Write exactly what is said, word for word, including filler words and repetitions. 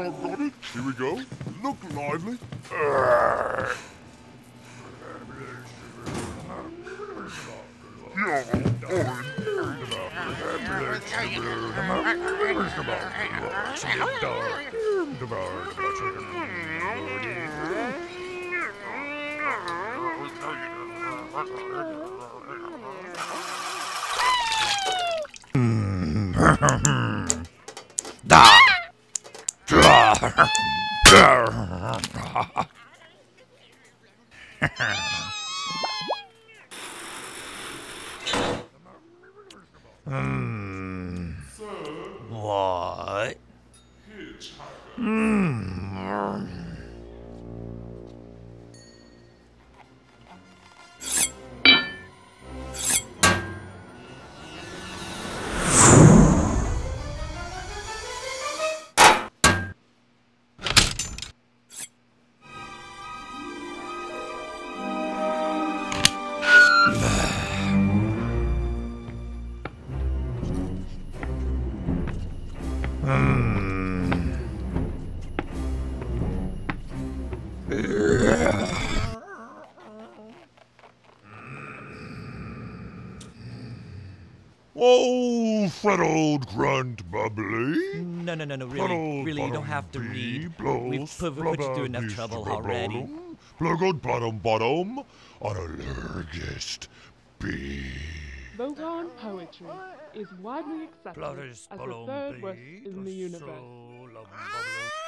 I've got it. Here we go. Look lively. Da! Hmm. What? Hmm. Hmm. Oh, fat old grunt bubbly. No, no, no, no, Fat really, old really, you don't bottom have to bee read. blows, We've put, we put you through enough blubber trouble beast already. bottom, Pluggood bottom bottom, on a largest bee. Vogon poetry is widely accepted Blooders, as the bolom, third worst bee, in the universe. so, lum, bubble.